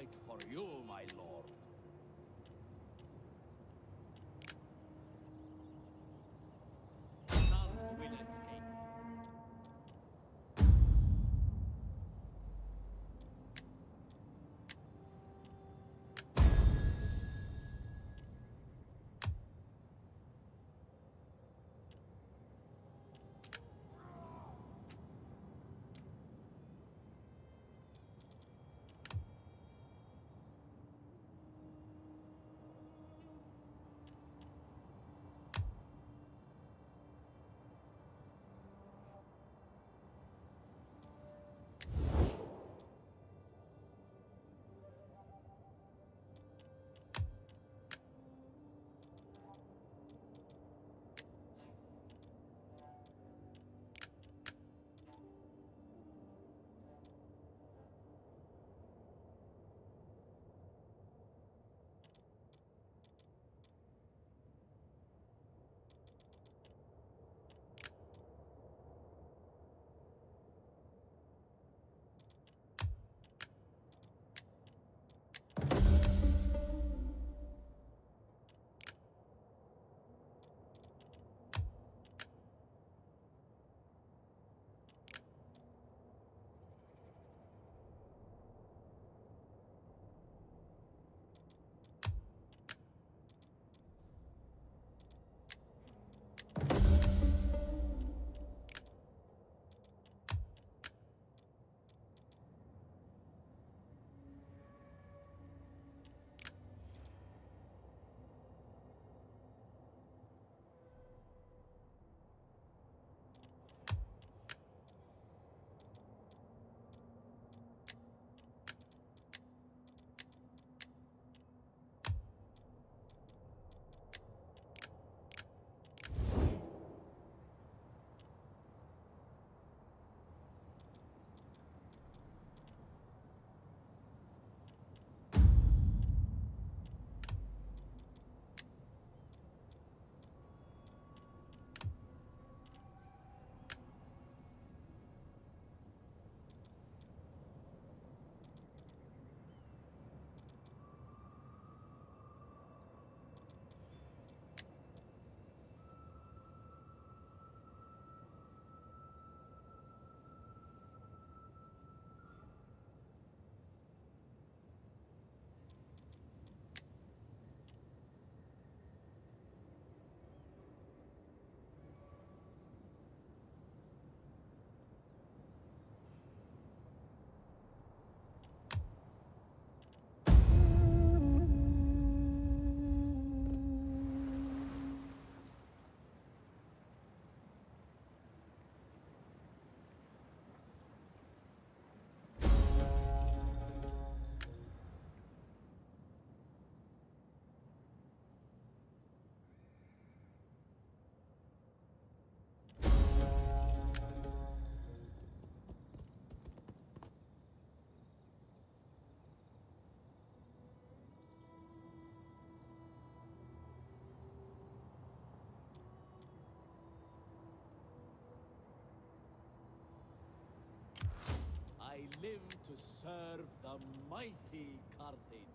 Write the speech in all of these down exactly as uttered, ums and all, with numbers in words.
fight for you, my lord. None will escape. I live to serve the mighty Carthage.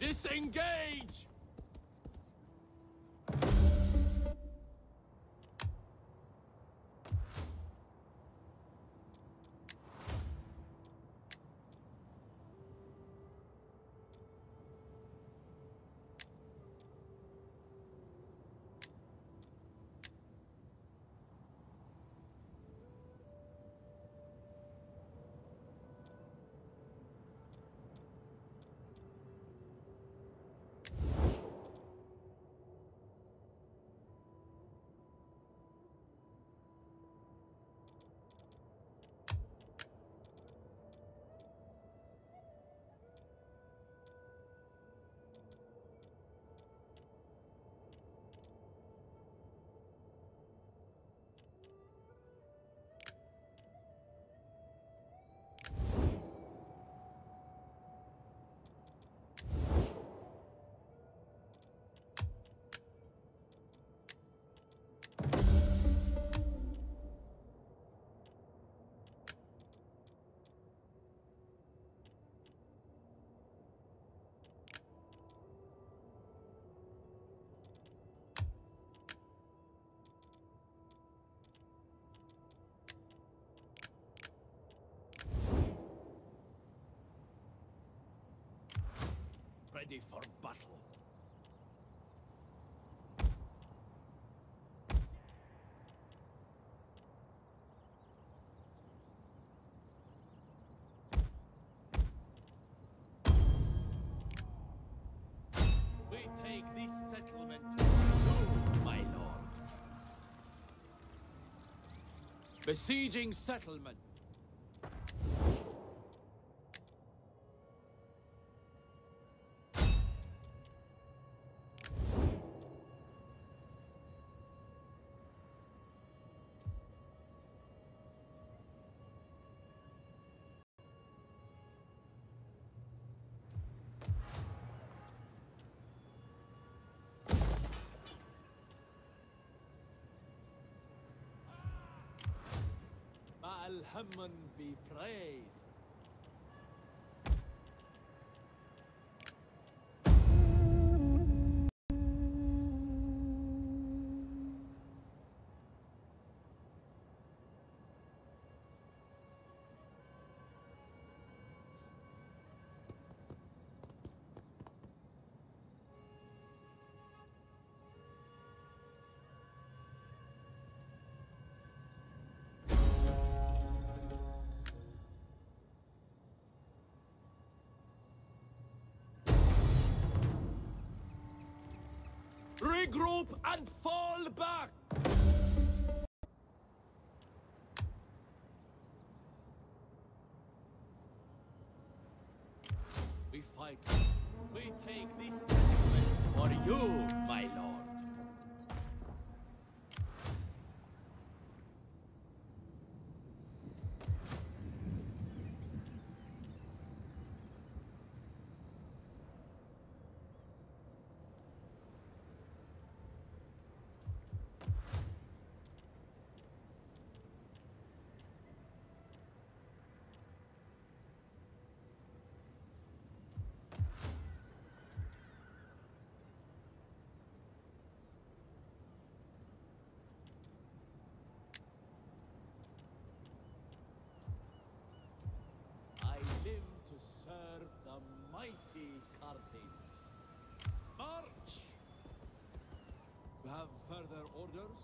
Disengage! Ready for battle. We take this settlement to you, my lord. Besieging settlement. Al-Hammon be praised. Regroup and fall back! We fight. We take this settlement for you, my lord. Serve the mighty Carthage. March! You have further orders?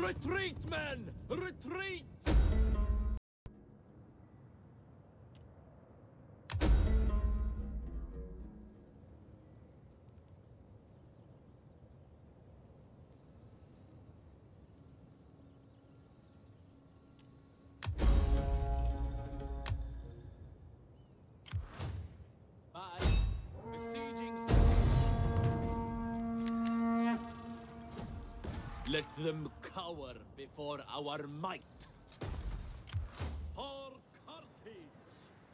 Retreat, men! Retreat! By besieging. Let them cower before our might. For Carthage!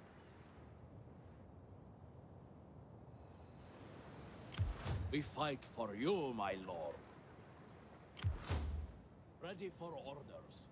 We fight for you, my lord. Ready for orders.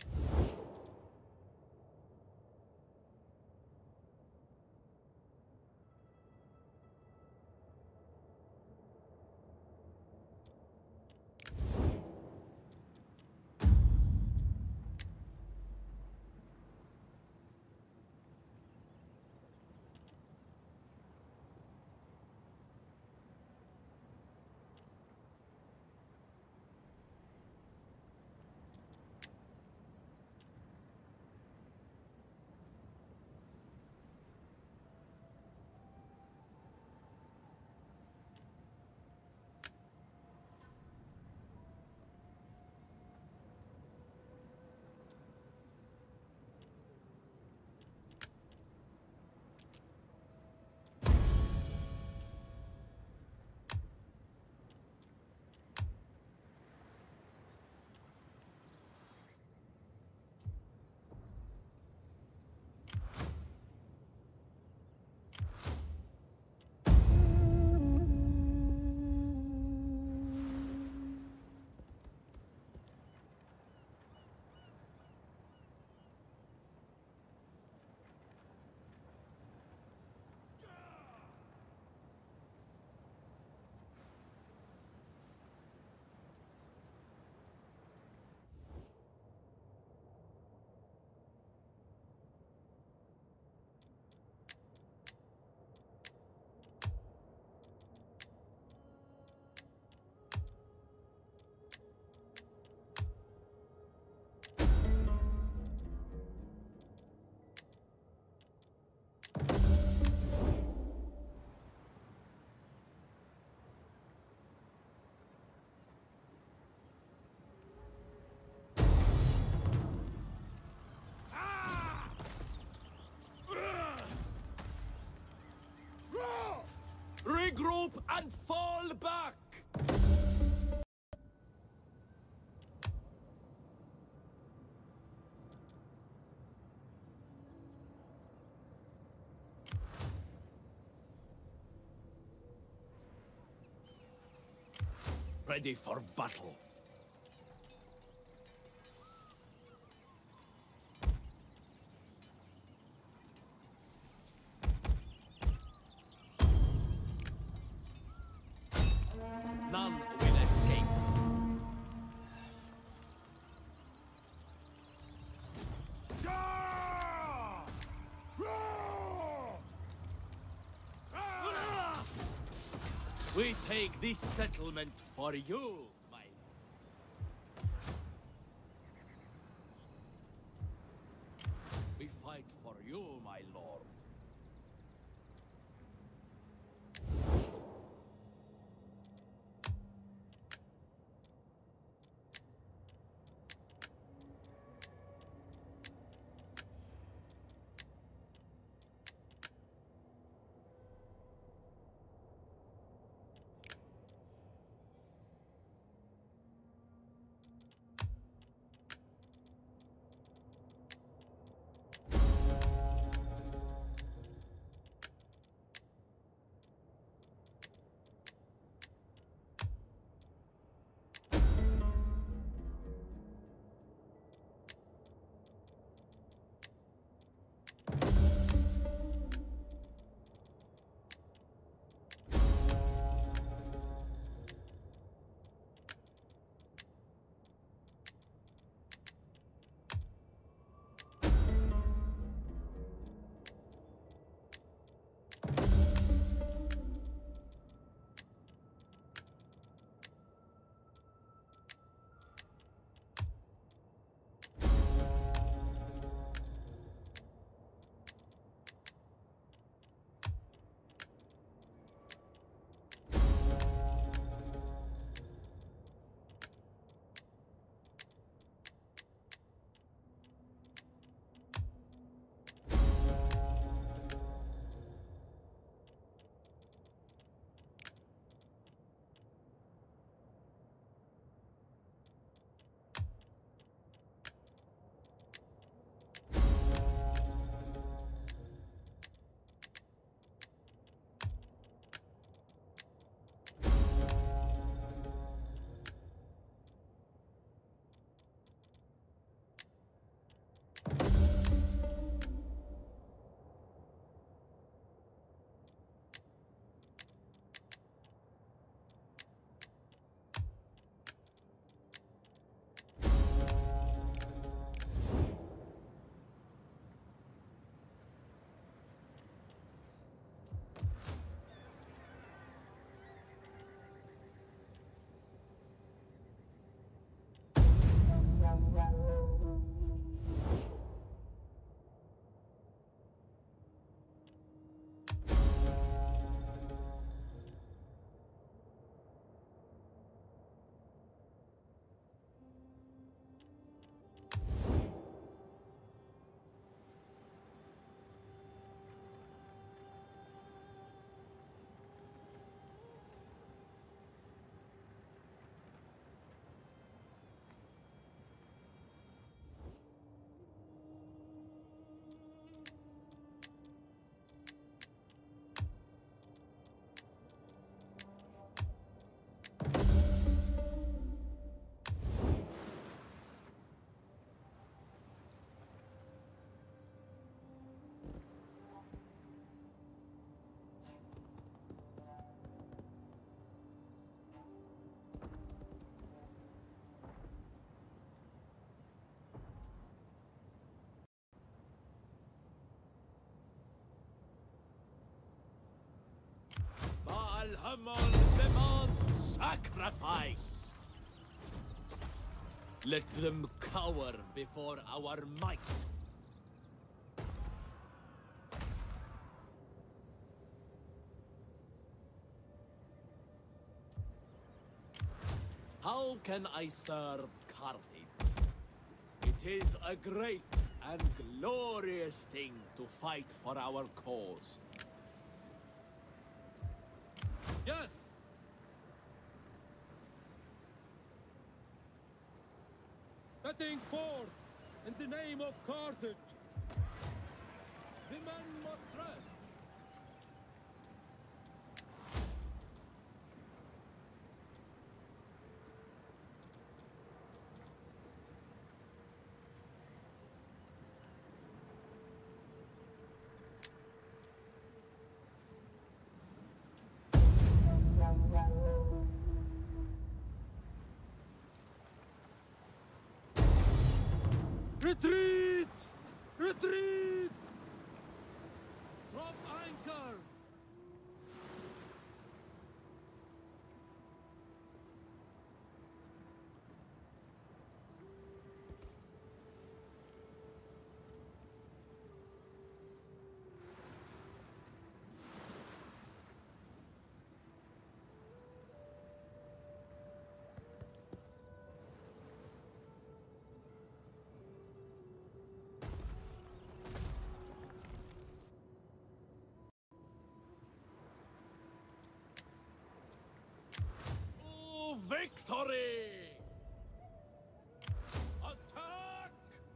Regroup and fall back! Ready for battle. None will escape. We take this settlement for you, my... We fight for you, my lord. Baal-Hamon demands sacrifice. Let them cower before our might. How can I serve Carthage? It is a great and glorious thing to fight for our cause. Yes! Setting forth in the name of Carthage. The men must rest. Retreat! Retreat! Drop anchor! Victory! Attack!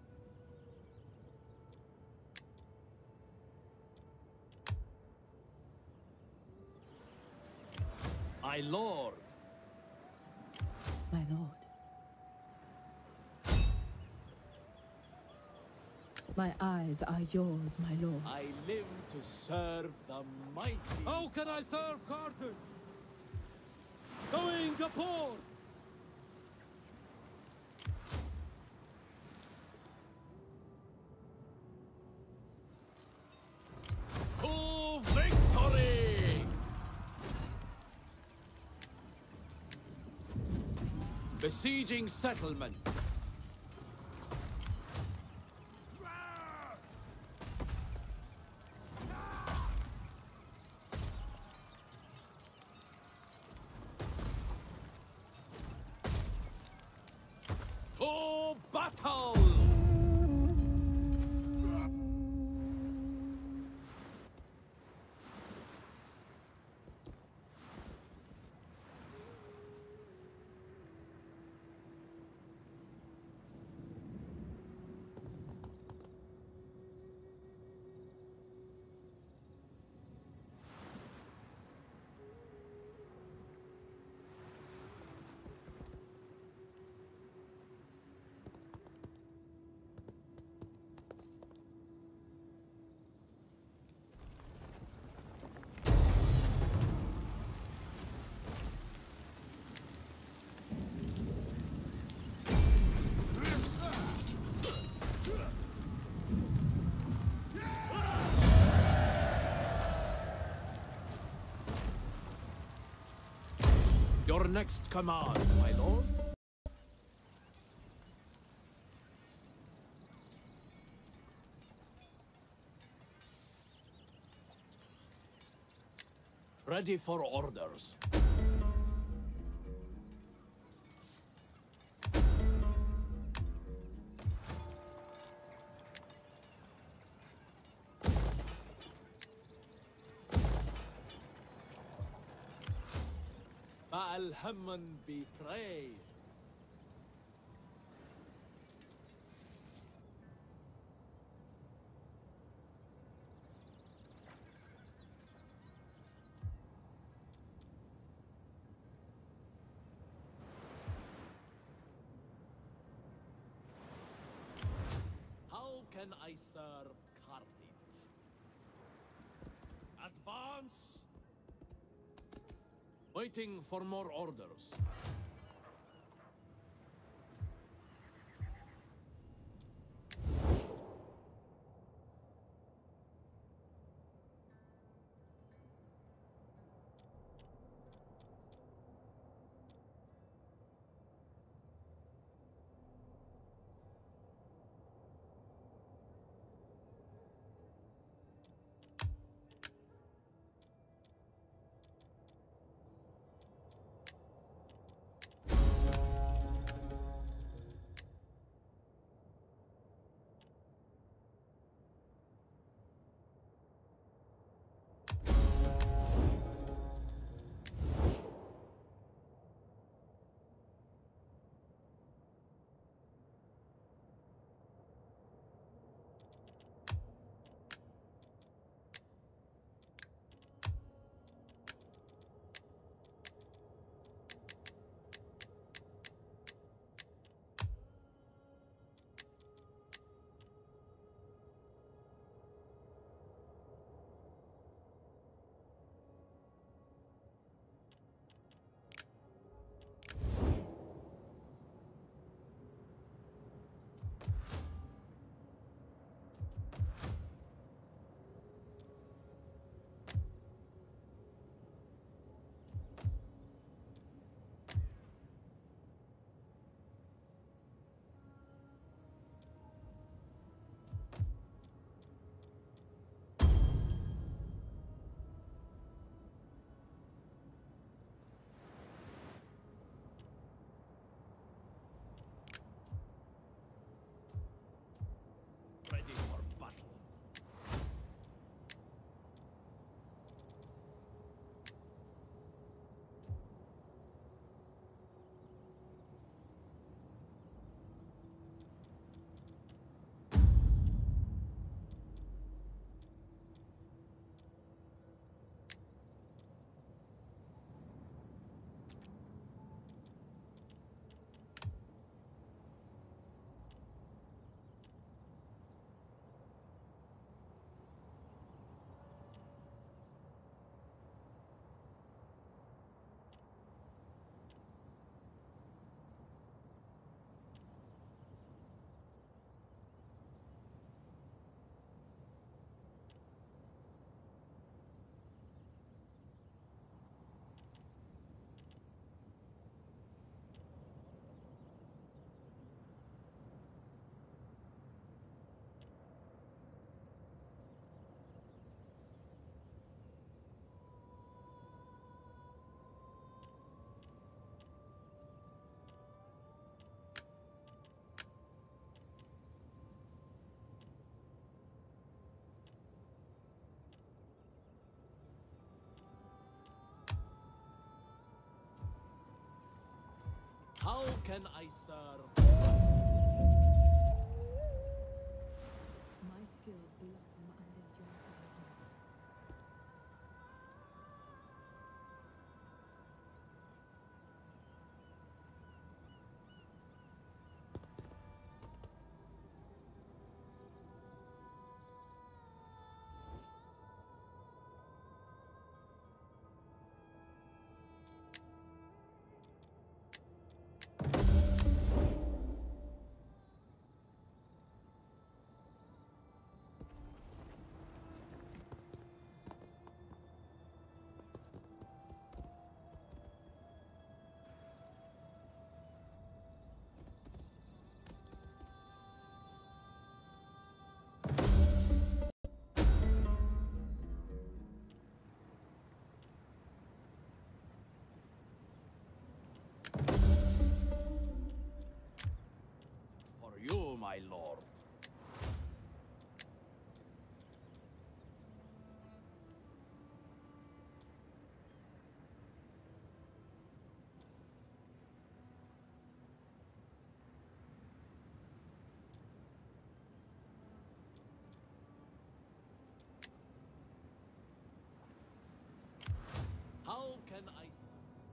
My lord. My lord. My eyes are yours, my lord. I live to serve the mighty. How can I serve Carthage? Going a port! To victory! Besieging settlement. To battle! Your next command, my lord. Ready for orders. Baal-Hamon be praised. How can I serve Carthage? Advance! Waiting for more orders. How can I serve? My skills blossom under your guidance. For you, my lord. How can I serve?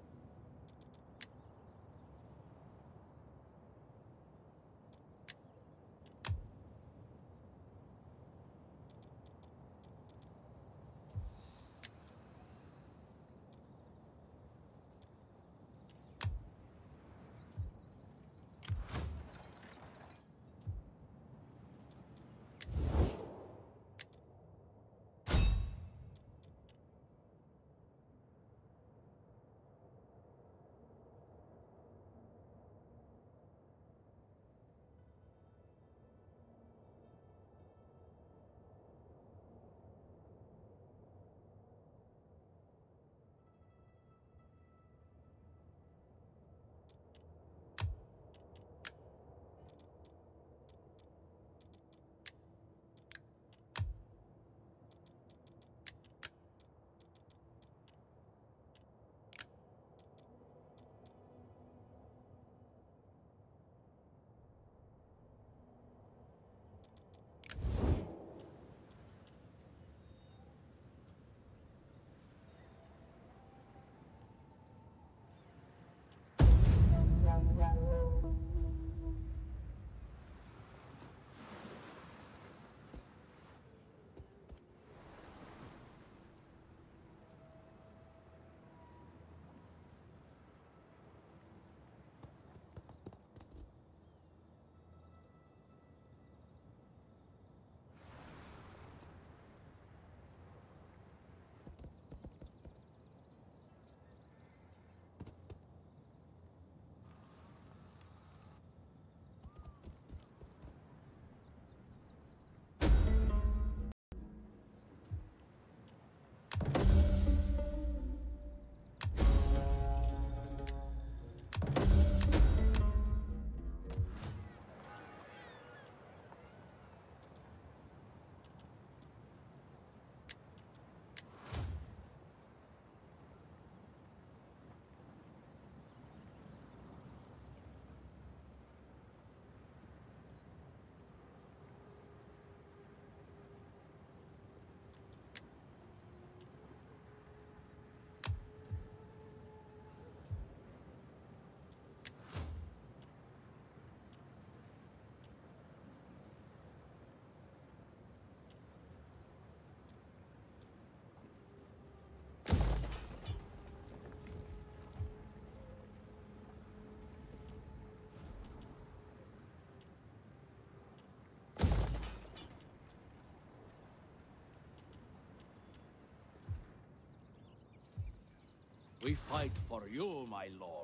We fight for you, my lord.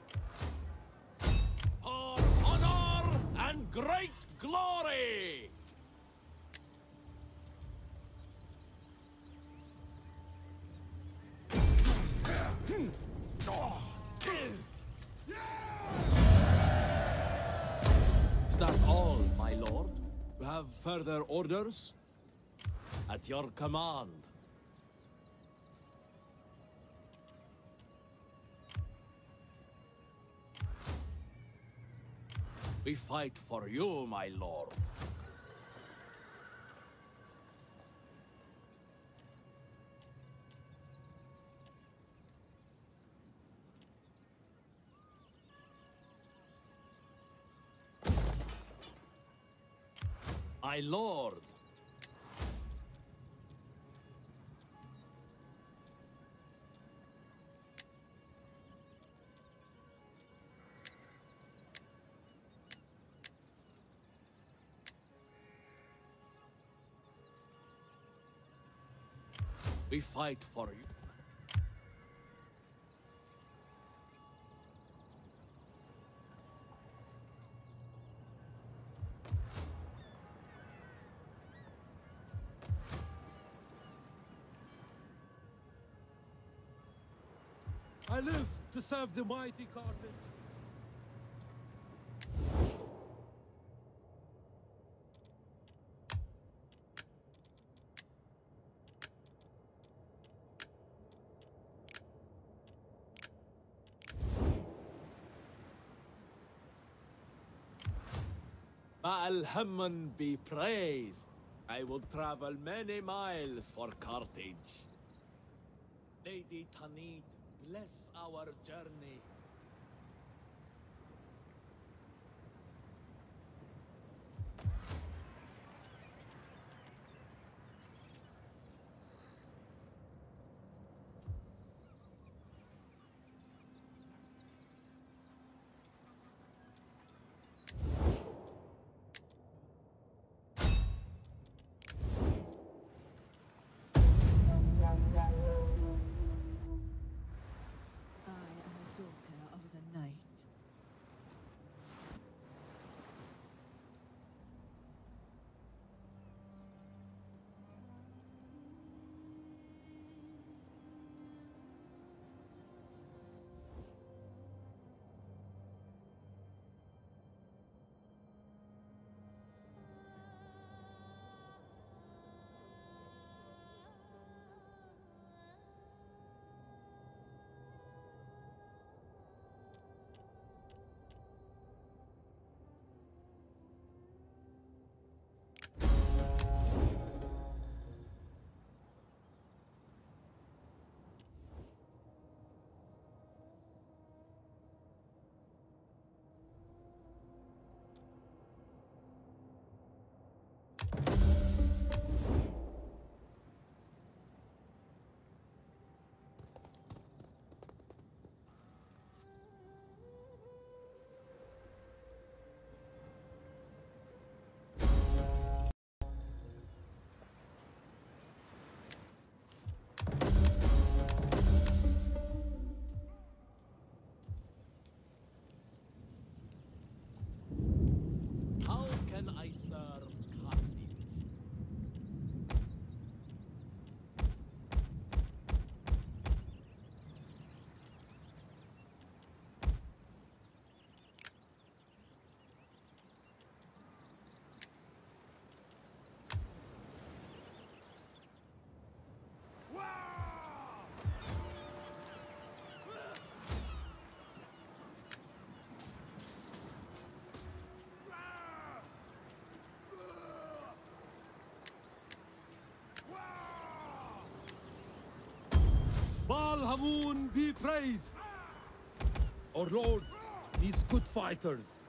For honor and great glory! have further orders? At your command. We fight for you, my lord. My lord. We fight for you. I live to serve the mighty Carthage. Ma'al Hamon be praised. I will travel many miles for Carthage. Lady Tanit, bless our journey. I am a daughter of the night. How can I serve Carthage? Baal Hamun be praised! Our lord needs good fighters.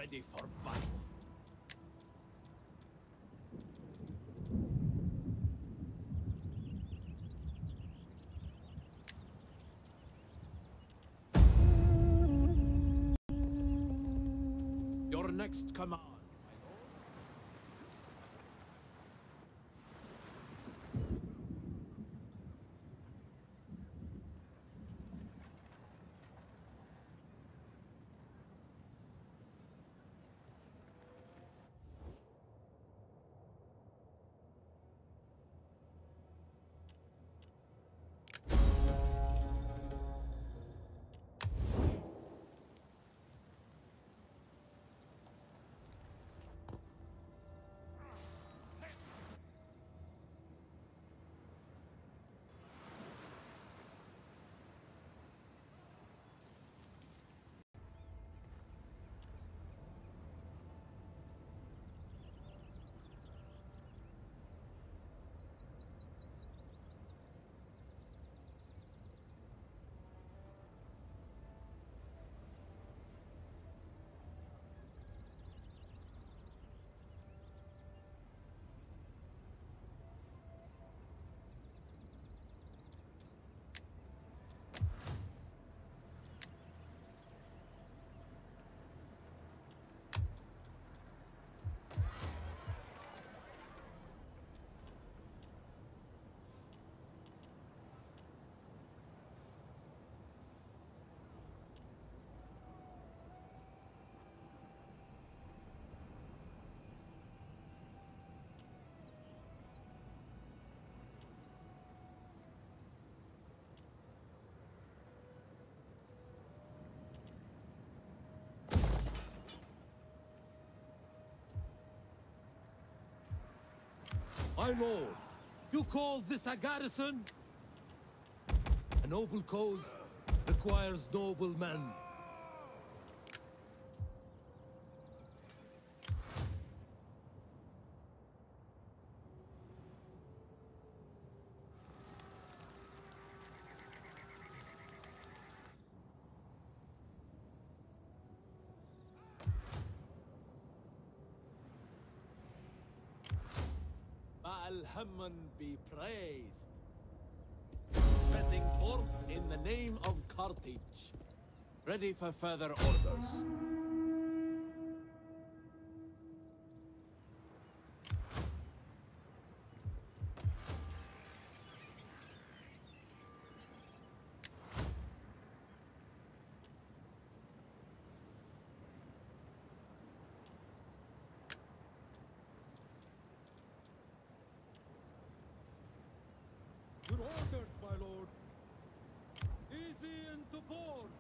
ready for battle. Your next command. My lord, you call this a garrison? A noble cause requires noble men. Al-Hamman be praised. Setting forth in the name of Carthage. Ready for further orders. Your orders, my lord. Easy into port.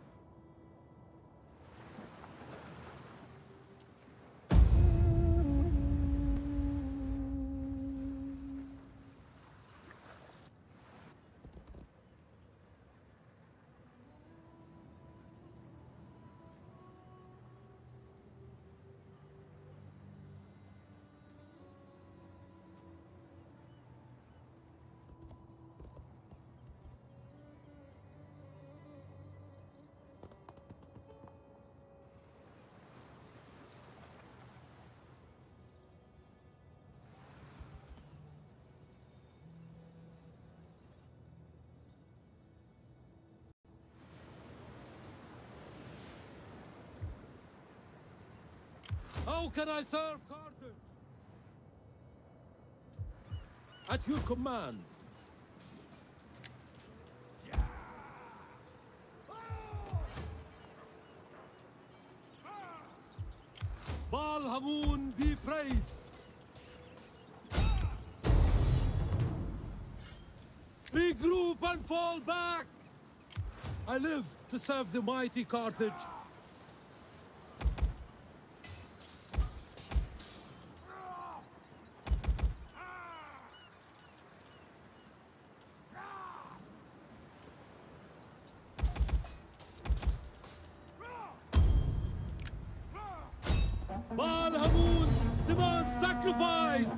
How can I serve Carthage? At your command. Baal Hamun be praised. Regroup and fall back. I live to serve the mighty Carthage. Baal Hamun demands sacrifice!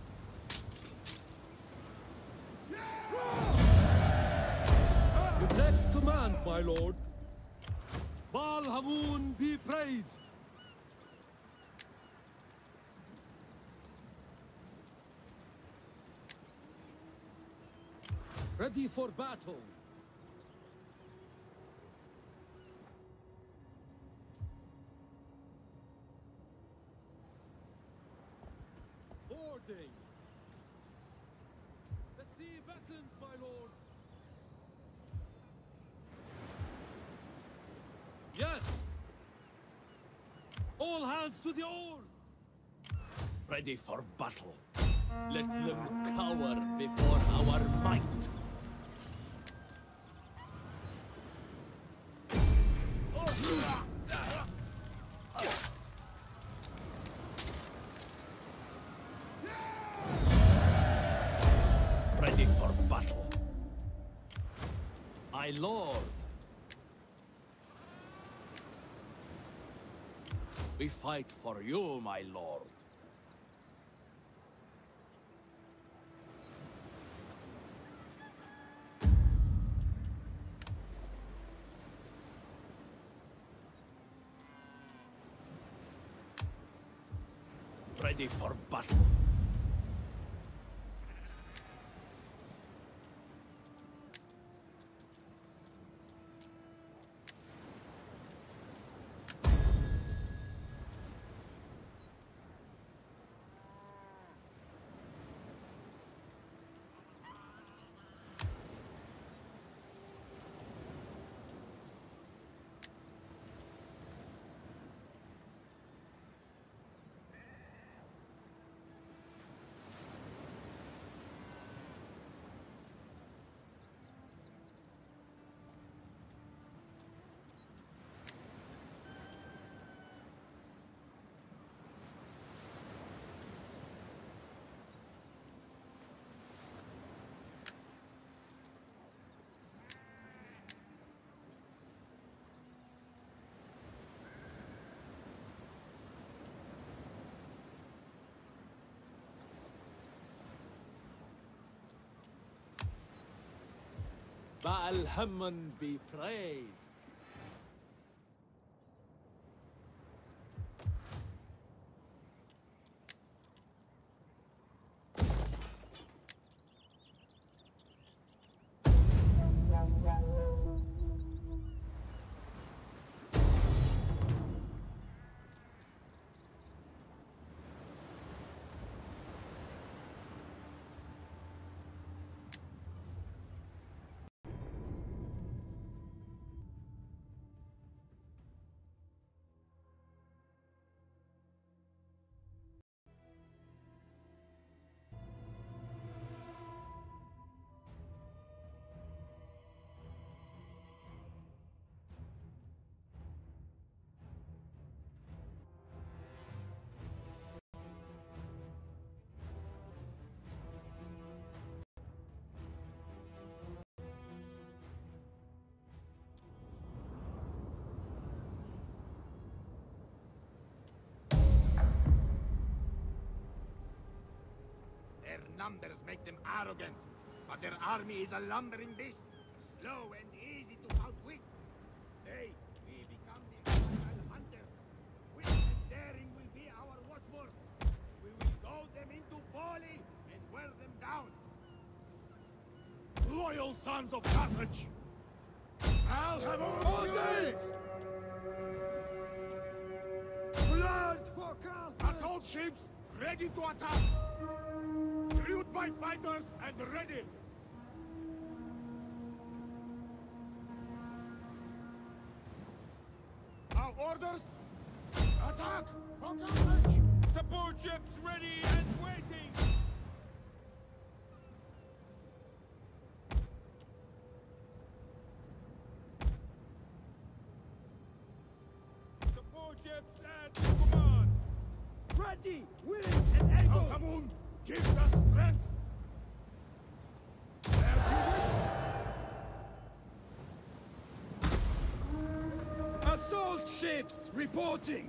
Your debt be praised! Ready for battle! Boarding! The sea beckons, my lord! Yes! All hands to the oars! Ready for battle. Let them cower before our might. Ready for battle. My lord. We fight for you, my lord. Ready for battle. Baal Hammon be praised. Their numbers make them arrogant, but their army is a lumbering beast, slow and easy to outwit. They, we become the agile hunter. Wit and daring will be our watchwords. We will goad them into folly and wear them down. Loyal sons of Carthage! I'll have orders! Blood for Carthage! Assault ships ready to attack! Recruit my fighters and ready! Our orders? Attack! For Carthage! Support ships ready and waiting! Support ships at command! Ready, willing, and able! Al-Hamun gives us strength! As you wish! Assault ships reporting!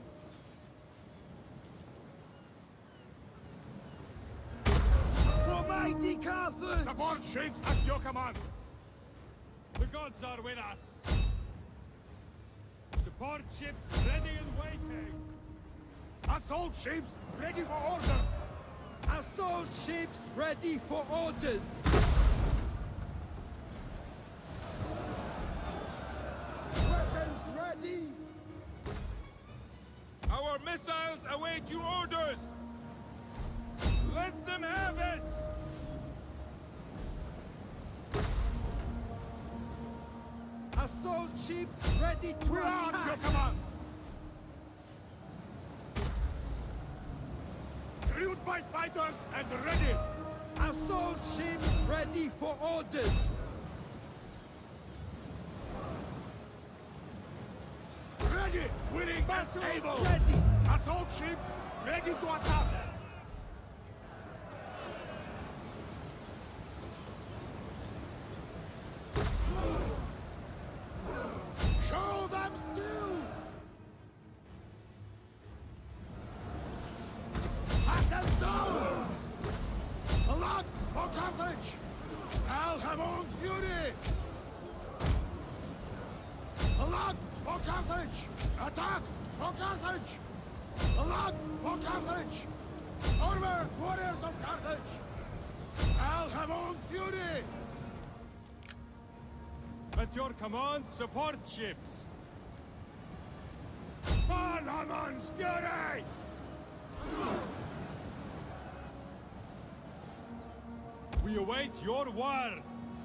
For mighty Carthage! Support ships at your command! The gods are with us! Support ships ready and waiting! Assault ships ready for orders! Assault ships ready for orders! Weapons ready! Our missiles await your orders! Let them have it! Assault ships ready to We're on attack! your command! Crewed by fighters and ready! Assault ships ready for orders! Ready! Winning battle able! Ready! Assault ships ready to attack! Show them still! Hack them down! Blood for Carthage! Alhamon's fury! Blood for Carthage! Attack for Carthage! Blood for Carthage! Forward, warriors of Carthage! Alhamon's fury! At your command, support ships! Alhamon's fury! We await your word!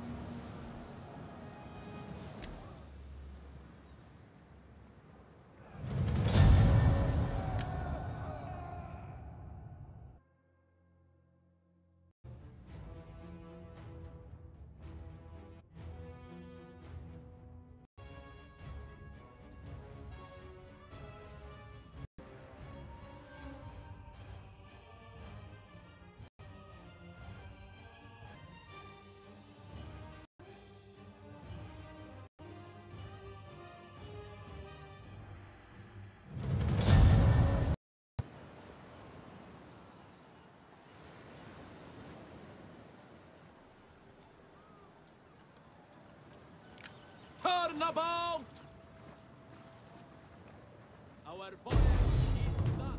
Turn about! Our voyage is done.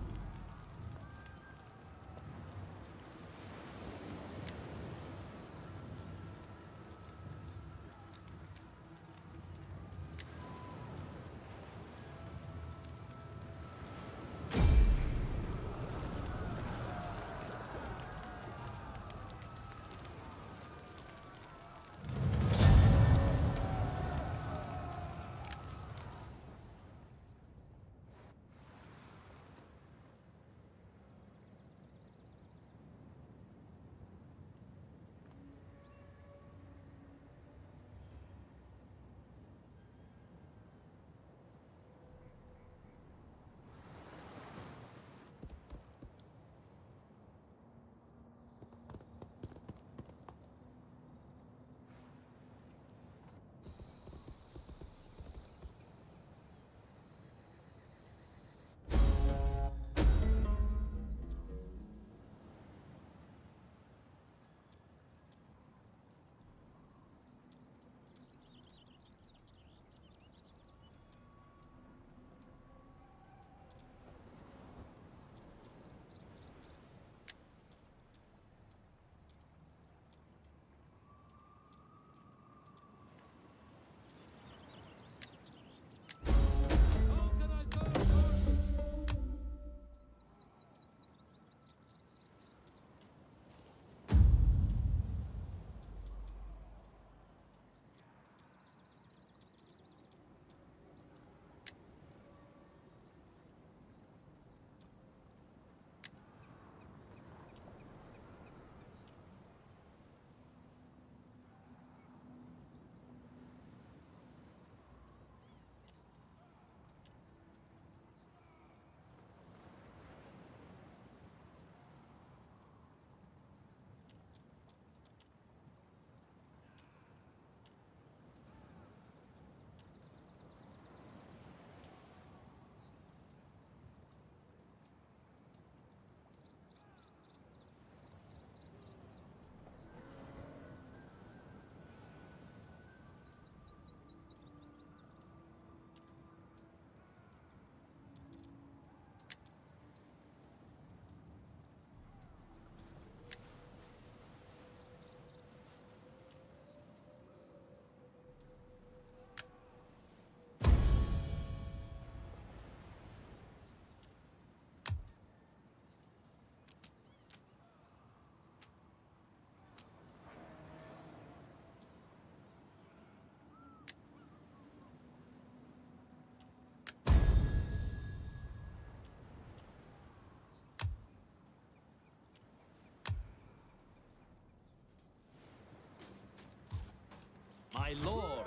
My lord!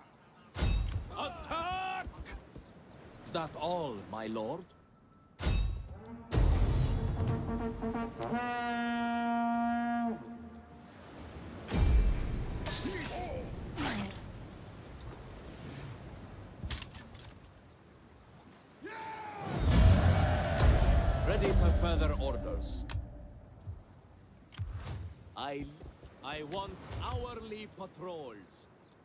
Attack! Is that all, my lord? Ready for further orders. I... I want hourly patrols.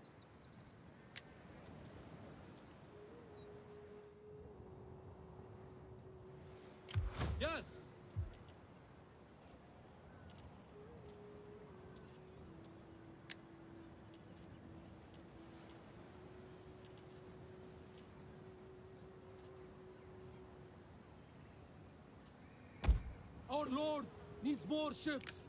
Yes! Our lord needs more ships.